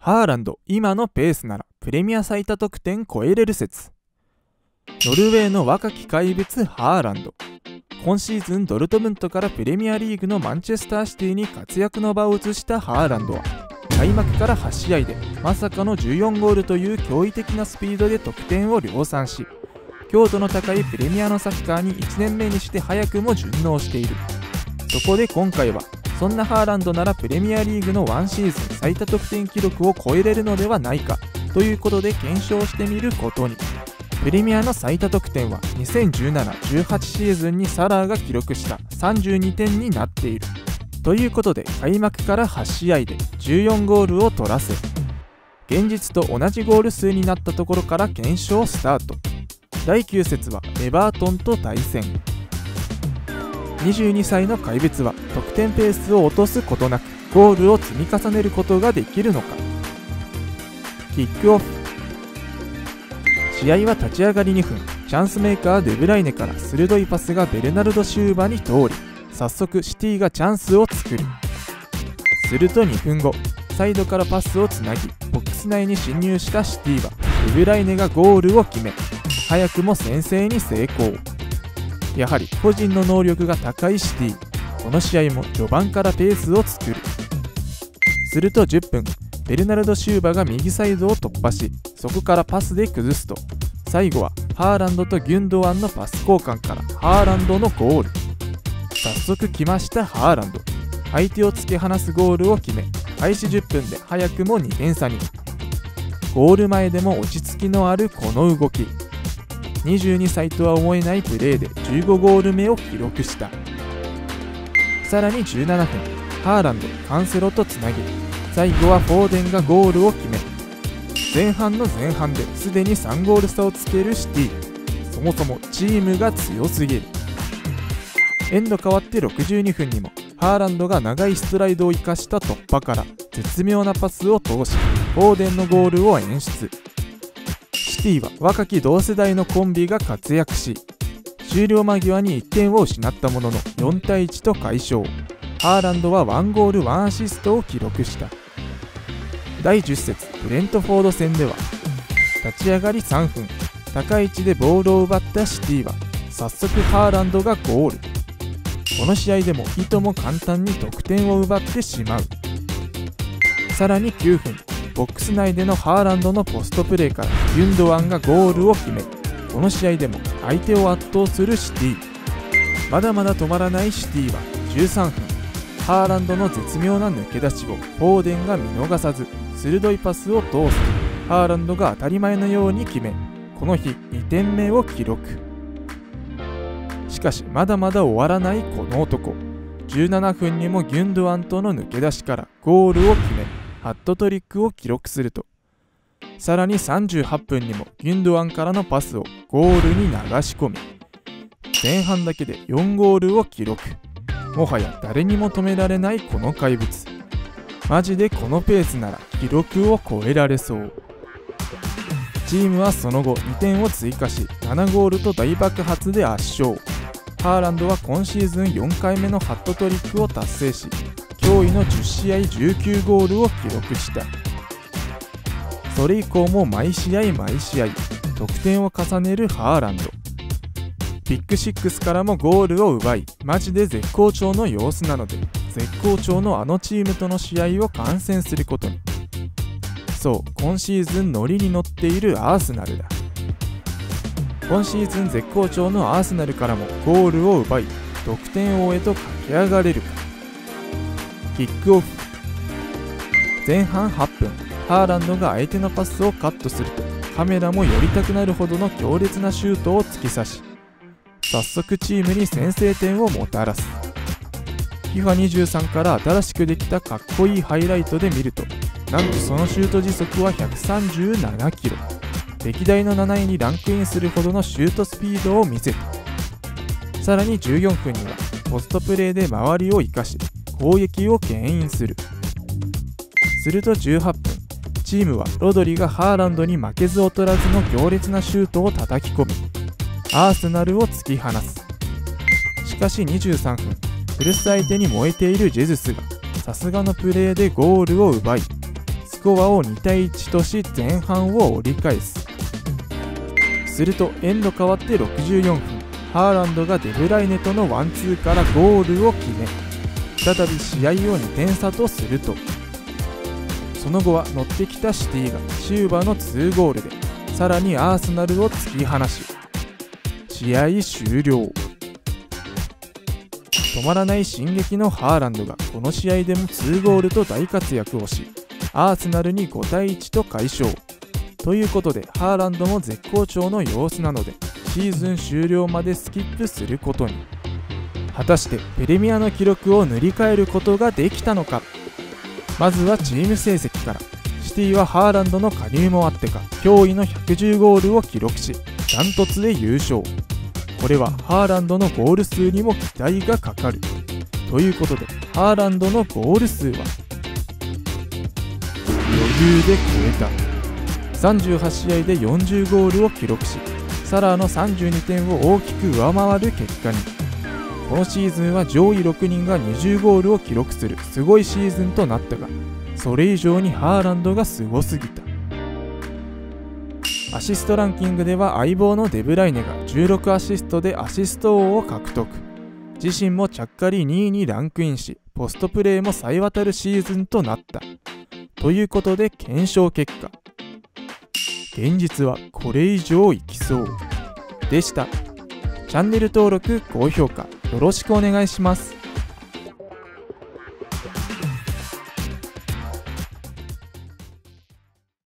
ハーランド今のペースならプレミア最多得点超えれる説。ノルウェーの若き怪物ハーランド。今シーズンドルトムントからプレミアリーグのマンチェスターシティに活躍の場を移したハーランドは開幕から8試合でまさかの14ゴールという驚異的なスピードで得点を量産し、強度の高いプレミアのサッカーに1年目にして早くも順応している。そこで今回はそんなハーランドならプレミアリーグの1シーズン最多得点記録を超えれるのではないかということで検証してみることに。プレミアの最多得点は2017-18シーズンにサラーが記録した32点になっている。ということで開幕から8試合で14ゴールを取らせ、現実と同じゴール数になったところから検証スタート。第9節はエバートンと対戦。22歳の怪物は得点ペースを落とすことなくゴールを積み重ねることができるのか。キックオフ。試合は立ち上がり2分、チャンスメーカーデブライネから鋭いパスがベルナルド・シューバに通り、早速シティがチャンスを作る。すると2分後、サイドからパスをつなぎボックス内に侵入したシティはデブライネがゴールを決め、早くも先制に成功。やはり個人の能力が高いシティ、この試合も序盤からペースを作る。すると10分、ベルナルド・シューバが右サイドを突破し、そこからパスで崩すと、最後はハーランドとギュンドアンのパス交換からハーランドのゴール。早速来ましたハーランド。相手を突き放すゴールを決め、開始10分で早くも2点差に。ゴール前でも落ち着きのあるこの動き。22歳とは思えないプレーで15ゴール目を記録した。さらに17分、ハーランド、カンセロとつなぎ、最後はフォーデンがゴールを決め、前半の前半ですでに3ゴール差をつけるシティ。そもそもチームが強すぎる。エンド変わって62分にもハーランドが長いストライドを生かした突破から絶妙なパスを通し、フォーデンのゴールを演出。シティは若き同世代のコンビが活躍し、終了間際に1点を失ったものの4対1と快勝。ハーランドは1ゴール1アシストを記録した。第10節ブレントフォード戦では立ち上がり3分、高い位置でボールを奪ったシティは早速ハーランドがゴール。この試合でもいとも簡単に得点を奪ってしまう。さらに9分、ボックス内でのハーランドのポストプレーからギュンドアンがゴールを決め、この試合でも相手を圧倒するシティ。まだまだ止まらないシティは13分、ハーランドの絶妙な抜け出しをフォーデンが見逃さず鋭いパスを通すと、ハーランドが当たり前のように決め、この日2点目を記録。しかしまだまだ終わらないこの男。17分にもギュンドアンとの抜け出しからゴールを決め、ハットトリックを記録すると、さらに38分にもギュンドアンからのパスをゴールに流し込み、前半だけで4ゴールを記録。もはや誰にも止められないこの怪物。マジでこのペースなら記録を超えられそう。チームはその後2点を追加し7ゴールと大爆発で圧勝。ハーランドは今シーズン4回目のハットトリックを達成し、驚異の10試合19ゴールを記録した。それ以降も毎試合得点を重ねるハーランド。ビッグ6からもゴールを奪い、マジで絶好調の様子なので、絶好調のあのチームとの試合を観戦することに。そう、今シーズンノリに乗っているアーセナルだ。今シーズン絶好調のアーセナルからもゴールを奪い、得点王へと駆け上がれるか。キックオフ。前半8分、ハーランドが相手のパスをカットすると、カメラも寄りたくなるほどの強烈なシュートを突き刺し、早速チームに先制点をもたらす。FIFA23 から新しくできたかっこいいハイライトで見ると、なんとそのシュート時速は137キロ。歴代の7位にランクインするほどのシュートスピードを見せた。さらに14分にはポストプレーで周りを生かし攻撃を牽引する。すると18分、チームはロドリがハーランドに負けず劣らずの強烈なシュートを叩き込み、アーセナルを突き放す。しかし23分、古巣相手に燃えているジェズスがさすがのプレーでゴールを奪い、 スコアを2対1とし前半を折り返す。するとエンド変わって64分、ハーランドがデブライネとのワンツーからゴールを決め、再び試合を2点差とすると、その後は乗ってきたシティがシューバの2ゴールでさらにアーセナルを突き放し、試合終了。止まらない進撃のハーランドがこの試合でも2ゴールと大活躍をし、アーセナルに5対1と快勝。ということでハーランドも絶好調の様子なので、シーズン終了までスキップすることに。果たしてプレミアの記録を塗り替えることができたのか。まずはチーム成績から。シティはハーランドの加入もあってか驚異の110ゴールを記録し、ダントツで優勝。これはハーランドのゴール数にも期待がかかる。ということでハーランドのゴール数は余裕で超えた。38試合で40ゴールを記録し、サラーの32点を大きく上回る結果に。今シーズンは上位6人が20ゴールを記録するすごいシーズンとなったが、それ以上にハーランドがすごすぎた。アシストランキングでは相棒のデブライネが16アシストでアシスト王を獲得。自身もちゃっかり2位にランクインし、ポストプレーもさえ渡るシーズンとなった。ということで検証結果、現実はこれ以上いきそうでした。チャンネル登録、高評価よろしくお願いします。